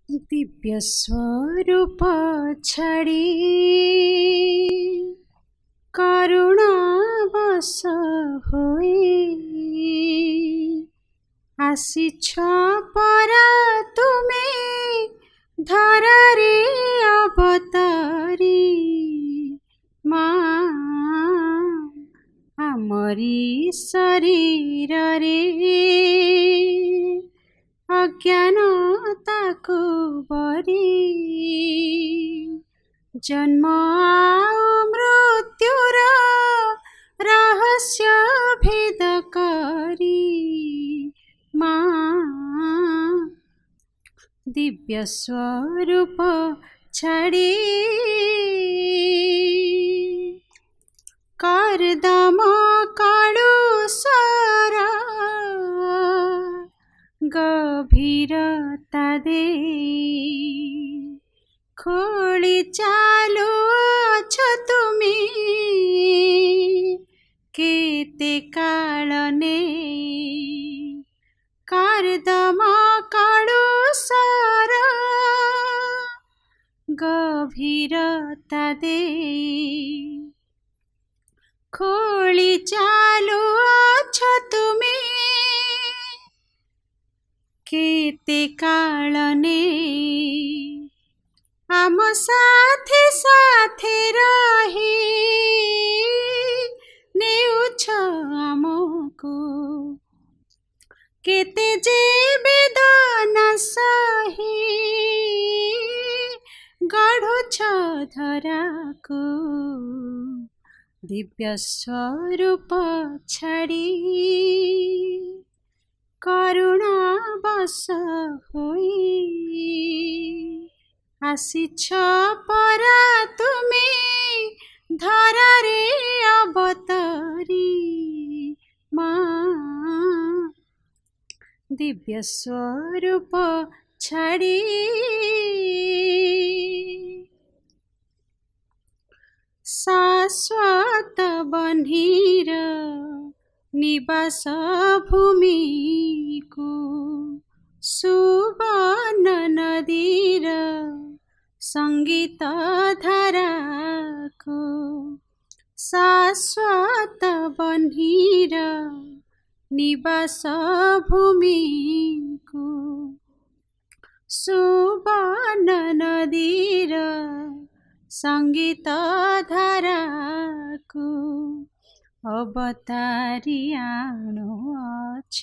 दिव्य स्वरूप छाड़ी करुणा बस होई आसीछ परा तुमे धरारे अवतारी माँ आमरी शरीर रे अज्ञानताको बरी जन्म मृत्युर रहस्य भेद करी माँ दिव्य स्वरूप छाड़ी करदम काळु सरा गभीरता दे खोली चालु छ तुमी केते कालने करदम काळु सरा गभीरता दे खोली चालु छ तुमी केते कालने आम साथे साथे रही नेउछ आमको केते जे वेदना सही गढुछ धराको दिव्य स्वरूप छाड़ी करुणा बस होई आसीछ परा तुमे धरारे अवतारी माँ दिव्य स्वरूप छाड़ी शाश्वत बन्हीर निवास भूमि को सुवर्ण नदीर संगीत धारा को शाश्वत बन्हीर निवास भूमि को सुवर्ण नदीर संगीत धारा को अवतारी आनो अछ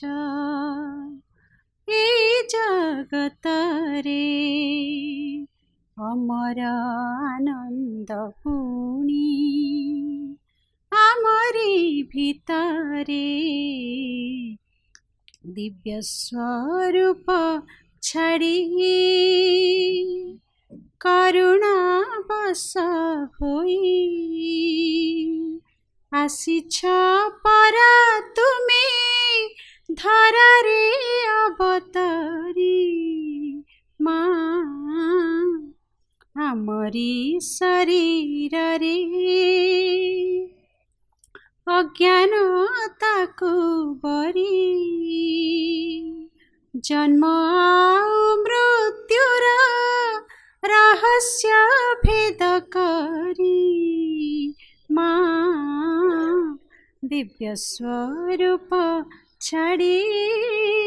ए जगत रे अमर आनंद पुणी आमरी भितरे दिव्य स्वरूप छाड़ी करुणा बस होई आसीछ परा तुमे धरारे अवतारी माँ आमरी शरीर रे अज्ञानताको बरी जन्म मृत्युर रहस्य भेद करी माँ दिव्य स्वरूप छाड़ी।